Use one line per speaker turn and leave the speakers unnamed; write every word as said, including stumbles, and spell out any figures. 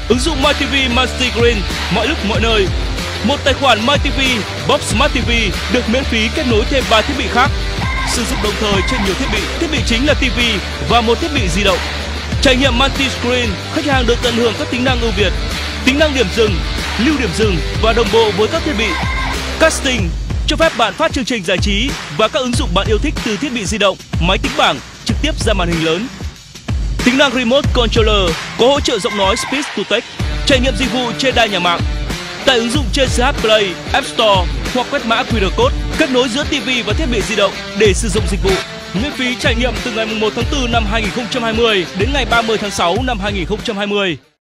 Ứng dụng MyTV Multiscreen mọi lúc mọi nơi. Một tài khoản MyTV Box Smart ti vi được miễn phí kết nối thêm ba thiết bị khác, sử dụng đồng thời trên nhiều thiết bị. Thiết bị chính là ti vi và một thiết bị di động. Trải nghiệm Multiscreen, khách hàng được tận hưởng các tính năng ưu việt, tính năng điểm dừng, lưu điểm dừng và đồng bộ với các thiết bị. Casting cho phép bạn phát chương trình giải trí và các ứng dụng bạn yêu thích từ thiết bị di động, máy tính bảng trực tiếp ra màn hình lớn. Tính năng Remote Controller có hỗ trợ giọng nói Speech to Text. Trải nghiệm dịch vụ trên đa nhà mạng. Tải ứng dụng trên xê hát Play, App Store hoặc quét mã quy rờ code, kết nối giữa ti vi và thiết bị di động để sử dụng dịch vụ. Miễn phí trải nghiệm từ ngày mùng một tháng tư năm hai nghìn không trăm hai mươi đến ngày ba mươi tháng sáu năm hai nghìn không trăm hai mươi.